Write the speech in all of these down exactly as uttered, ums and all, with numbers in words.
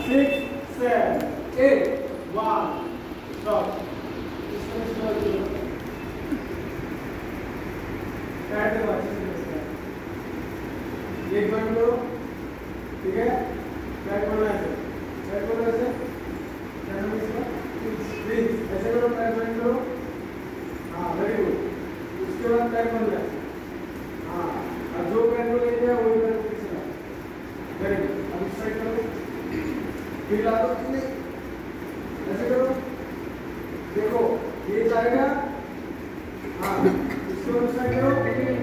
six, seven, eight. One. Stop. बैठ जाओ अच्छे से। एक बार करो, ठीक है? बैठ बोलना है, बैठ बोलना है, क्या नाम है इसका? प्लीज ऐसे करो, बैठ बैठ करो। हाँ, वेरी गुड। उसके बाद बैठ बोलना है। हाँ, अब जो बैठ बोल लेते हैं वही बैठ पीछे ना। Very good. अब इस साइड करो, फिर ला दो तुमने, ऐसे करो। देखो, ये जाएगा। हाँ, इसको उस साइड करो।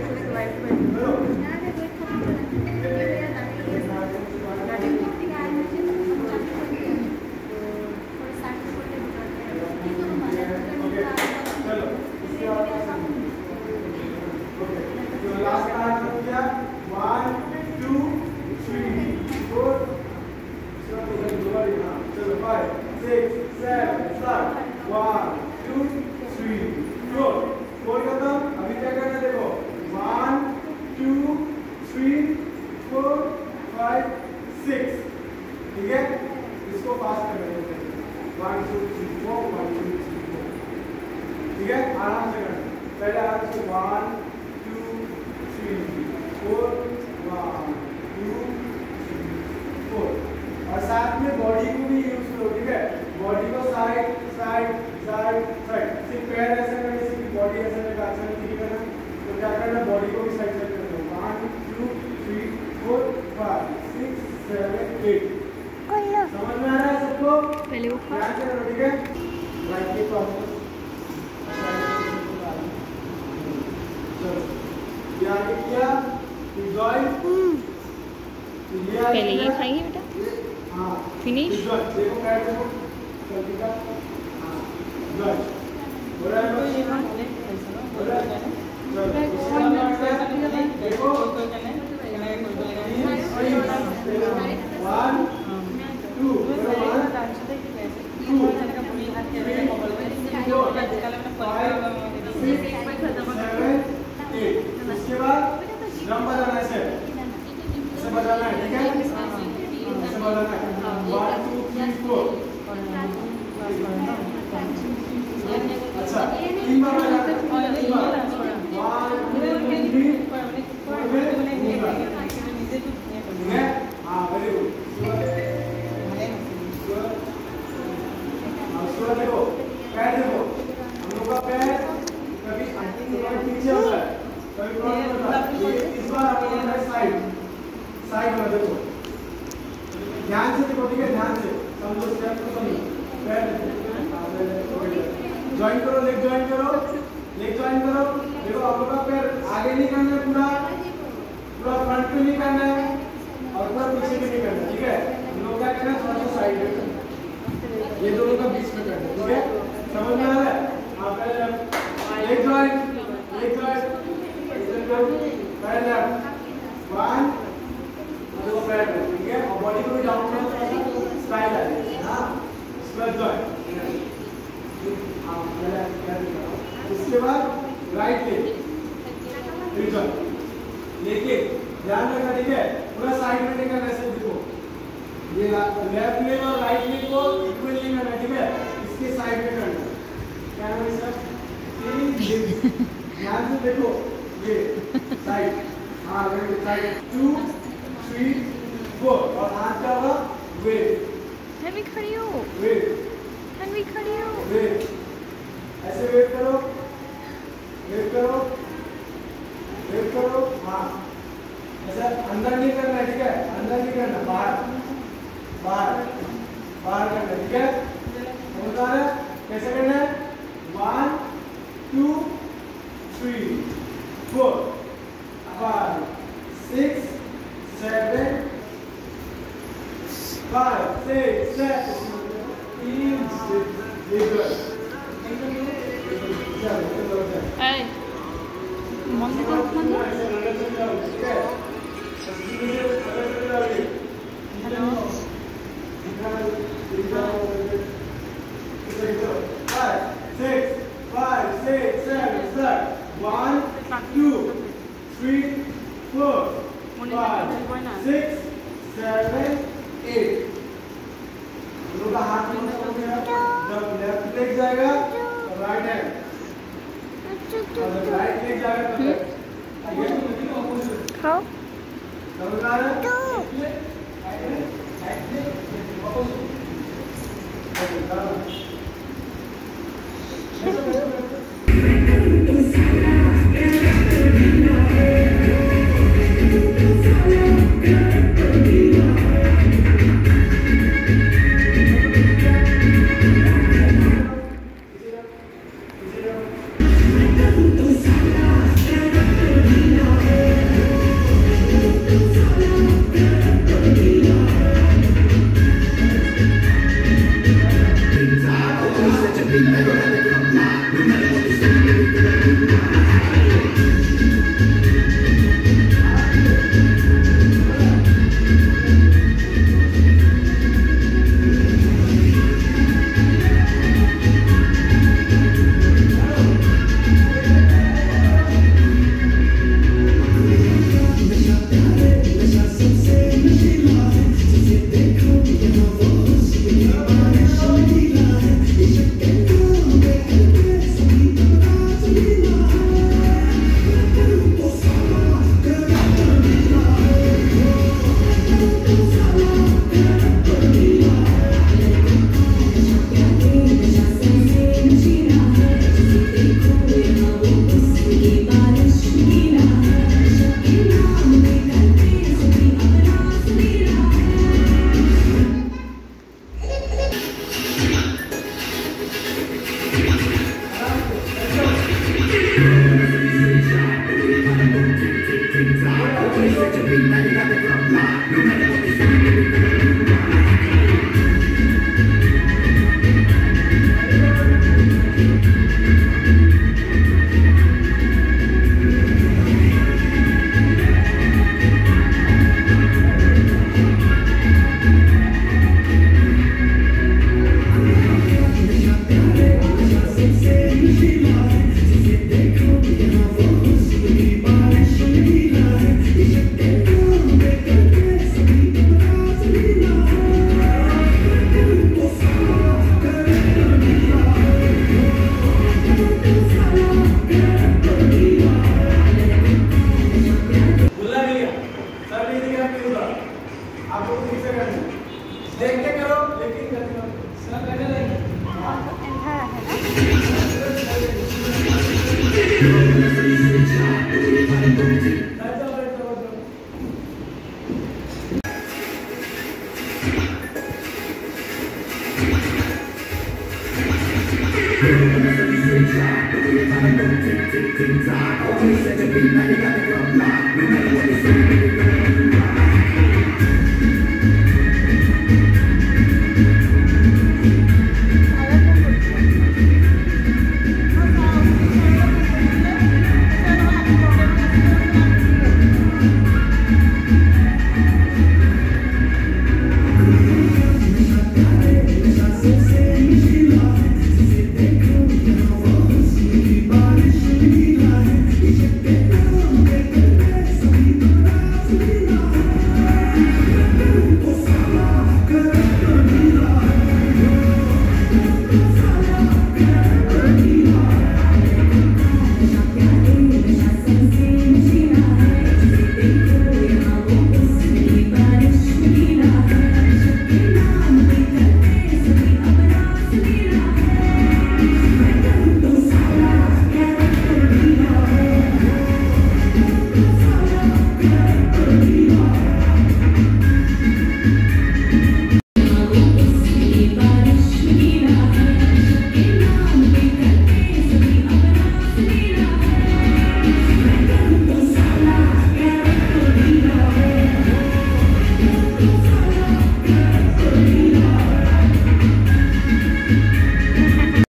ठीक है, आराम से करना। पहले आराम से one two three four, one two three four, और साथ में बॉडी को भी यूज करो। ठीक है, बॉडी को साइड साइड साइड साइड, सिर्फ पैर ऐसे करने से बॉडी ऐसे करना अच्छा नहीं करना। तो क्या करना, बॉडी को भी साइड साइड करना। One two three four five six seven eight. समझ में आ रहा है सबको? पहले वो ध्यान से करो। ठीक है, राइट की प्रॉब्लम ये आगे किया, जॉइन। पहले ये खाइए बेटा। हाँ, फिनिश। देखो पैर देखो, जल्दी का। हाँ, जॉइन। हो रहा है ये ना, हो रहा है। चलो, देखो, वन टू, उसके बाद ड्रम बजाना है, ऐसे ऐसे बजाना है। ठीक है, ऐसे बजाना है। One two three four. अच्छा, तीन बार बजाना है। तीन बार, वन टू थ्री फोर में तीन बार। ठीक है, हाँ, वेरी गुड। उसके बाद देखो, पैर देखो, हम लोग का पैर कभी पीछे होता है, कभी फ्रंट होता है। इस बार आप लोग का साइड साइड में देखो, ध्यान से देखो। ठीक है, ध्यान से समझो, स्टेप को समझो। पैर जॉइन करो, लेग जॉइन करो, लेग जॉइन करो। देखो, आप लोग का पैर आगे नहीं करना है, पूरा पूरा फ्रंट पे नहीं करना है और पूरा पीछे भी नहीं करना है। ठीक है, हम लोग क्या करना है, थोड़ा सा साइड में करना है, ये दोनों का बीच में करना है। ठीक है, समझ में आ रहा है? हाँ, पहले लेग जॉइन, लेग जॉइन, पैर लेफ्ट, वन, दो पैर। ठीक है, और बॉडी को भी डाउन करो, थोड़ा सा स्टाइल आ जाए। हाँ, स्क्वाट जॉइन। हाँ, पहले इसके बाद राइट लेग, फिर जॉइन। लेके ध्यान रखना। ठीक है, पूरा साइड में नहीं करना, ऐसे देखो, ये लेफ्ट लेग और राइट लेग को इक्वली करना। ठीक है, इसके साइड में करना। क्या नाम है सर? ध्यान से देखो, ये साइड। हाँ, साइड टू थ्री फोर, और हाथ क्या होगा, वेट। मैं भी खड़ी हूँ, वेट, मैं भी खड़ी हूँ। वेट, ऐसे वेट करो, वेट करो, वेट करो। हाँ, ऐसा अंदर नहीं करना है। ठीक है, अंदर नहीं करना, बाहर बाहर बाहर करना है। ठीक है, समझ आ रहा है कैसे करना है? One two three four five six seven five six seven तीन One, two, three, four, five, six, seven, eight. और राइट लेग जाएगा तब तक खाओ डबल आ रहा है राइट लेग ऑपोजिट ओके करो देख के करो लेकिन सब करने Things I always said to be, now you got to come back. No matter what you say,